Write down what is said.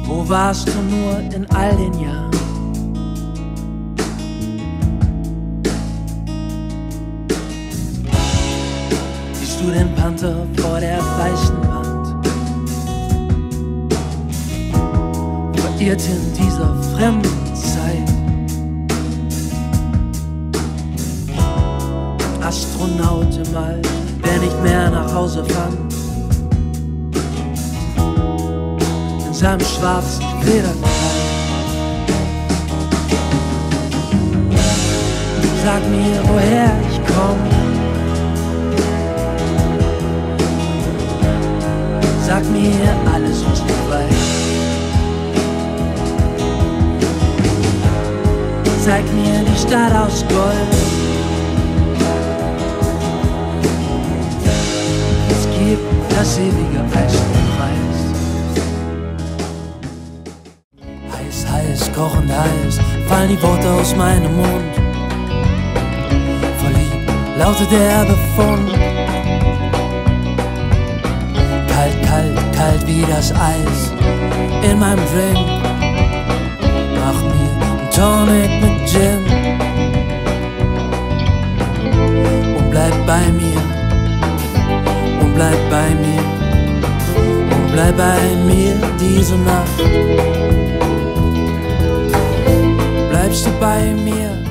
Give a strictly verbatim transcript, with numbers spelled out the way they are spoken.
Wo warst du nur in all den Jahren? Siehst du den Panther vor der weißen Wand, verirrt in dieser fremden Zeit? Astronaut im All, wer nicht mehr nach Hause fand, in seinem schwarzen Federkleid. Sag mir, woher ich komm, sag mir alles, was du weißt. Zeig mir die Stadt aus Gold. Es gibt das ewige Eis und Preis. Heiß, heiß, kochend heiß, fallen die Worte aus meinem Mund. Verliebt lautet der Befund. Kalt, kalt, kalt wie das Eis in meinem Drink. Mach mir einen Tonic mit Gin und bleib bei mir, und bleib bei mir, und bleib bei mir diese Nacht. Bleibst du bei mir?